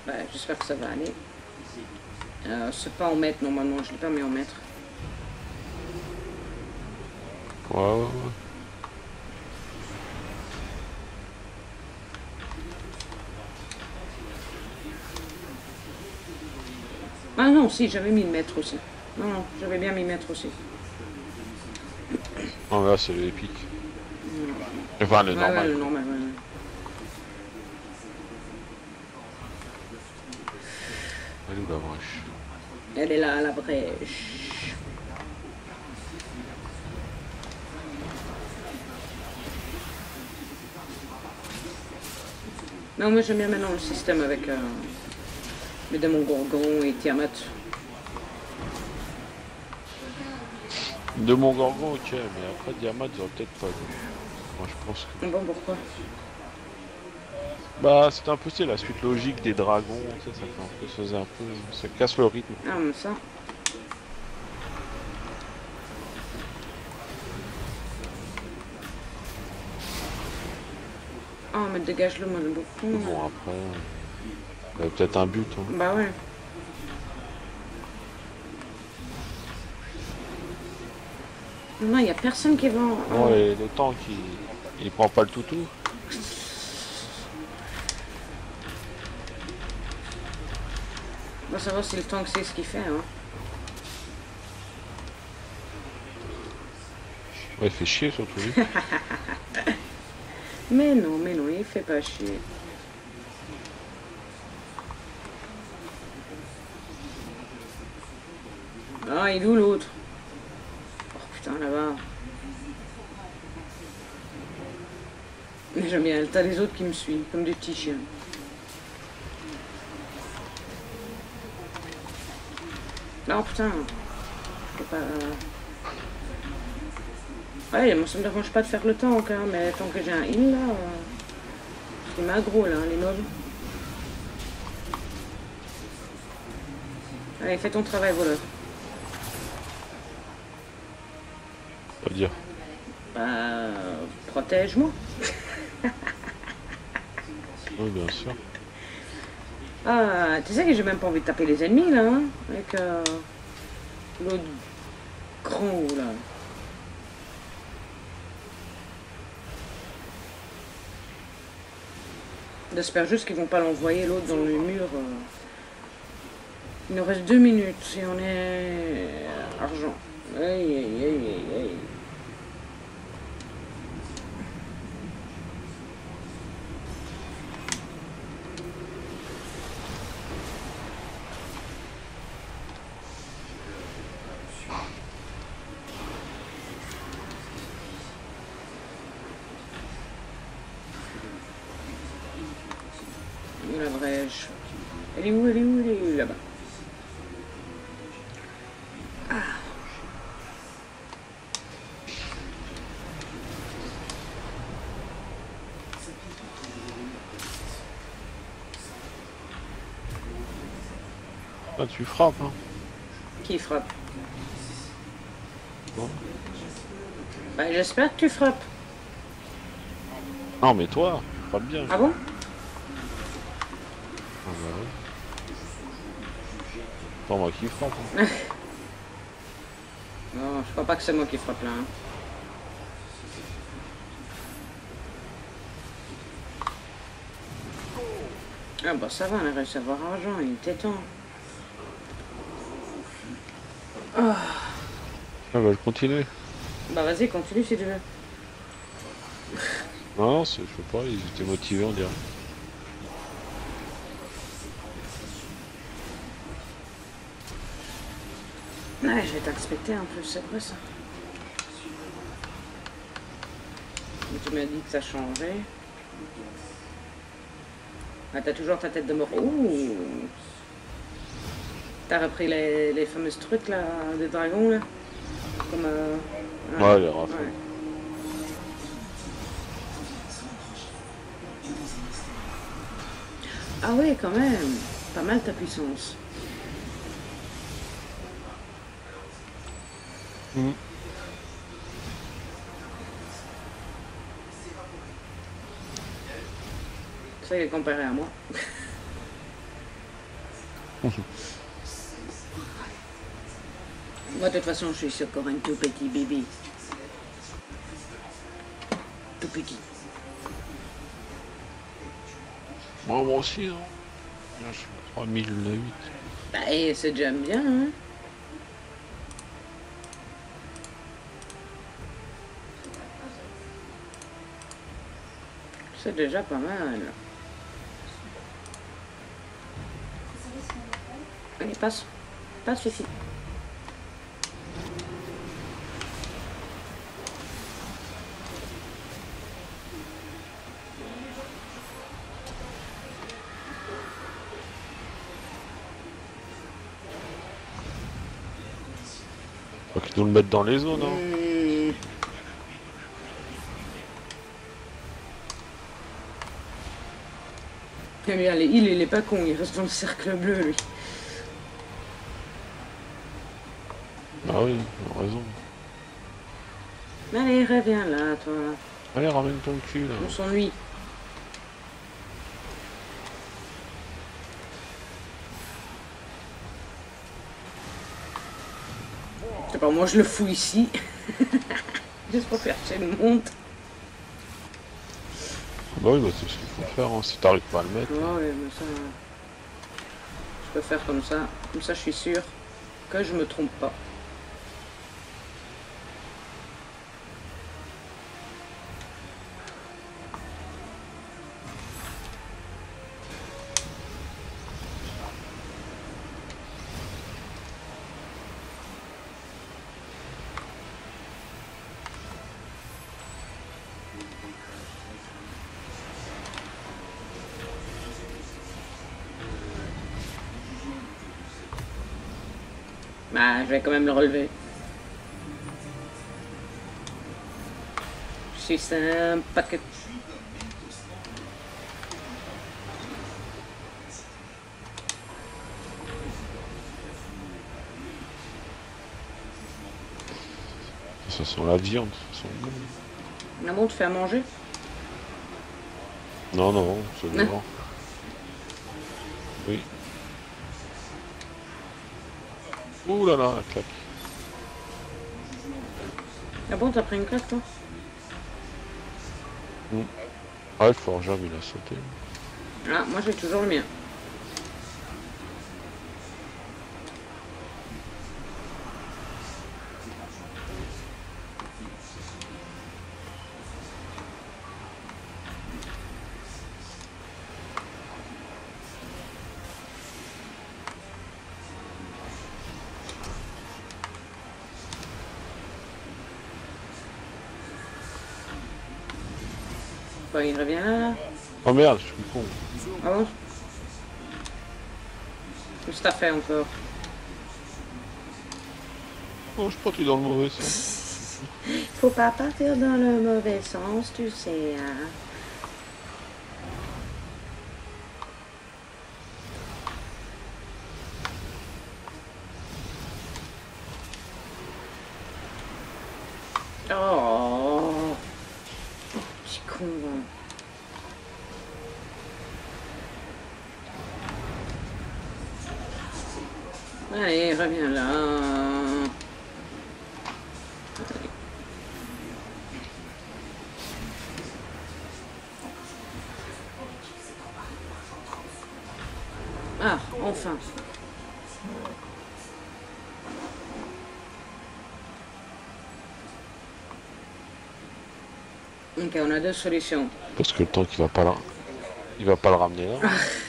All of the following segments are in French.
Bah, j'espère que ça va aller. C'est pas en mètre normalement, je l'ai pas mis en mètre. Ouais. Ah non, si, j'avais mis le mètre aussi. Non, non, j'avais bien mis mètre aussi. Non, là, c'est l'épique. Enfin, le Ouais, normal, le quoi. normal, ouais. Elle est où la brèche? Elle est là, la brèche. Non, moi j'aime bien maintenant le système avec le démon Gorgon et Tiamat. De mon Gorgon, ok, mais après Diamant, j'aurais peut-être pas vu. Moi, je pense que. Bon, pourquoi? Bah, c'était un peu, c'est la suite logique des dragons, tu sais, ça fait un peu, ça faisait un peu. Ça casse le rythme. Ah, mais ça. Oh, mais dégage-le, moi, le bouffon. Mais bon, après. Il y avait peut-être un but, hein. Bah ouais. Non, il y a personne qui va Non, et le tank, il prend pas le toutou. On va savoir si le tank sait ce qu'il fait, hein. Ouais, il fait chier, surtout lui. Mais non, il fait pas chier. Ah, il est où l'autre? Oh putain, là-bas. Mais j'aime bien, t'as les autres qui me suivent, comme des petits chiens. Non, putain. Je peux pas... Ouais, moi ça me dérange pas de faire le tank, hein, mais tant que j'ai un heal là... C'est magro là, les mobs. Allez, fais ton travail, voleur. On va dire. Bah... Protège-moi. Oui, bien sûr. Ah, tu sais que j'ai même pas envie de taper les ennemis là, hein, avec l'autre grand haut là. J'espère juste qu'ils vont pas l'envoyer l'autre dans le mur. Il nous reste 2 minutes et on est argent. Aïe aïe aïe aïe aïe. La brèche. Elle est où? Elle est où? Elle est où? Là-bas. Ah, tu frappes, hein. Qui frappe? Non, Bah j'espère que tu frappes. non mais toi, tu frappes bien. Ah bon? Ah bah oui. Pas moi qui frappe, hein. Non, je crois pas que c'est moi qui frappe là. Hein. Ah bah ça va, on a réussi à avoir argent, il était temps. Ah bah je continue. Bah vas-y, continue si tu veux. Non, je sais pas, ils étaient motivés, on dirait. Ouais, je vais t'inspecter un peu, c'est vrai ça. Tu m'as dit que ça changeait. Ah, t'as toujours ta tête de mort. Ouh! T'as repris les fameuses trucs là, des dragons là? Comme Ouais, les rafales. ouais. Ah ouais, quand même. Pas mal ta puissance. Ça, il est comparé à moi. Moi, de toute façon, je suis encore un tout petit bébé. Tout petit. Moi aussi, hein. Là, je suis 3008. Bah, et c'est déjà bien, hein. C'est déjà pas mal. Allez, passe. Passe ici. Faut qu'ils nous le mettent dans les zones, hein. Eh bien, il est pas con, il reste dans le cercle bleu, lui. Ah oui, ils ont raison. Allez, reviens là, toi. Allez, ramène ton cul, là. On s'ennuie. C'est pas moi, je le fous ici. Juste pour faire chier le monde. Bah oui, bah c'est ce qu'il faut faire, hein, si t'arrives pas à le mettre. Ouais, mais ça... Je peux faire comme ça. Comme ça, je suis sûr que je me trompe pas. Bah, je vais quand même le relever. Je suis sympathique. Ça sent la viande, ça sent bon. Ah bon, tu fais à manger? Non, non, c'est dehors. Oui. Ouh là là, la claque. Ah bon, t'as pris une claque, toi? Ah, le forgeable, il a sauté. Ah, moi j'ai toujours le mien. Bah, il revient là. Oh merde, je suis con. Ah bon? Qu'est-ce que t'as fait encore? Oh, je parti dans le mauvais sens. Faut pas partir dans le mauvais sens, tu sais, hein. Oh, petit con. Allez, reviens là. Ah, enfin. Ok, on a deux solutions. Parce que le temps qu'il va pas là. Il va pas le ramener là.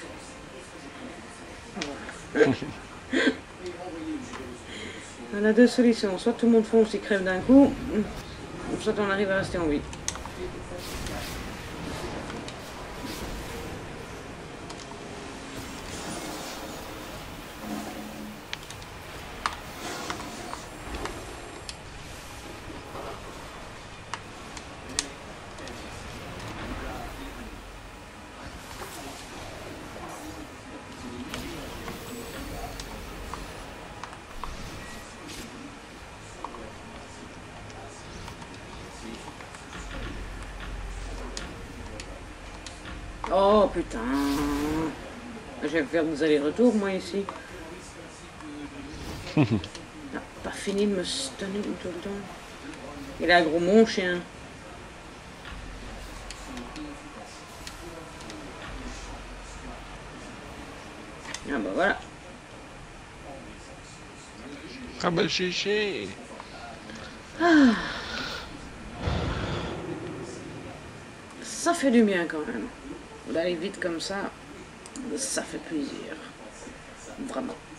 On a deux solutions. Soit tout le monde fonce et crève d'un coup, soit on arrive à rester en vie. Oh putain. Je vais faire des allers-retours moi ici. Ah, pas fini de me stunner tout le temps. Il a gros mon chien. Ah bah voilà. Ah bah chichi. Ça fait du bien quand même. D'aller vite comme ça fait plaisir. Vraiment.